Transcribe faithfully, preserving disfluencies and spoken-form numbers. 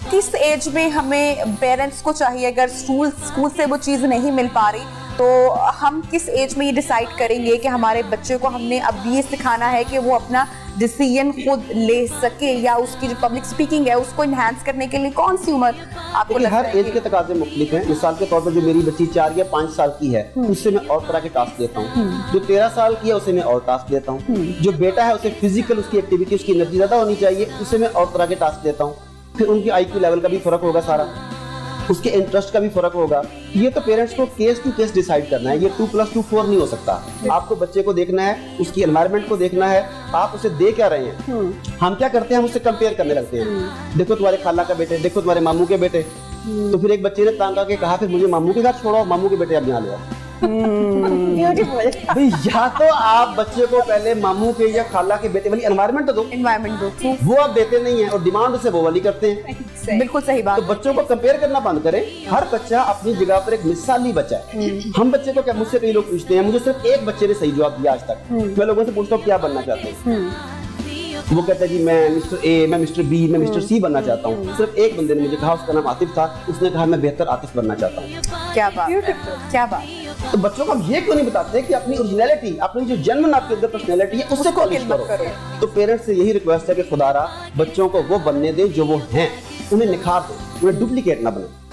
किस एज में हमें पेरेंट्स को चाहिए, अगर स्कूल स्कूल से वो चीज़ नहीं मिल पा रही तो हम किस एज में ये डिसाइड करेंगे कि हमारे बच्चे को हमने अब ये सिखाना है कि वो अपना डिसीजन खुद ले सके, या उसकी जो पब्लिक स्पीकिंग है उसको इन्हांस करने के लिए कौन सी उम्र आपको लगता हर है? एज के तकाजे मुख्तलिफ हैं। मिसाल के तौर पर जो मेरी बच्ची चार या पाँच साल की है उससे मैं और तरह के टास्क देता हूँ। जो तेरह साल की है उसे मैं और टास्क देता हूँ। जो बेटा है उसे फिजिकल उसकी एक्टिविटी उसकी एनर्जी ज्यादा होनी चाहिए, उसे मैं और तरह के टास्क देता हूँ। फिर उनकी आई क्यू लेवल का भी फर्क होगा, सारा उसके इंटरेस्ट का भी फर्क होगा। ये तो पेरेंट्स को केस टू केस डिसाइड करना है। ये टू प्लस टू फोर नहीं हो सकता। आपको बच्चे को देखना है, उसकी एनवायरनमेंट को देखना है, आप उसे दे क्या रहे हैं। हम क्या करते हैं, हम उससे कंपेयर करने लगते हैं। देखो तुम्हारे खाला का बेटे, देखो तुम्हारे मामू के बेटे। तो फिर एक बच्चे ने तांगा के कहा फिर मुझे मामू के घर छोड़ो, मामू के बेटे अब यहाँ ले आओ। भाई या तो आप बच्चे को पहले मामू के या खाला के बेटे वाली एनवायरनमेंट तो दो, एनवायरनमेंट दो, वो आप देते नहीं है और डिमांड उसे वो वाली करते हैं। बिल्कुल सही बात। तो बच्चों को कंपेयर करना बंद करें। हर बच्चा अपनी जगह पर एक मिसाली बच्चा है। हम बच्चे को क्या, मुझसे कई लोग पूछते हैं, मुझे सिर्फ एक बच्चे ने सही जवाब दिया आज तक। मैं लोगों से पूछता हूँ क्या बनना चाहते हैं, वो कहता है जी मैं मिस्टर ए, मैं मिस्टर बी, मैं मिस्टर सी बनना चाहता हूँ। सिर्फ एक बंदे ने मुझे कहा, उसका नाम आतिफ था, उसने कहा मैं बेहतर आतिफ बनना चाहता हूँ। क्या बात है, क्या बात। तो बच्चों को हम ये क्यों नहीं बताते कि अपनी ओरिजिनलिटी, अपनी जो जन्म आपके अंदर पर्सनैलिटी है उससे पॉलिश करो। तो पेरेंट्स से यही रिक्वेस्ट है कि खुदारा बच्चों को वो बनने दें जो वो हैं, उन्हें निखार दो, उन्हें डुप्लीकेट ना बने।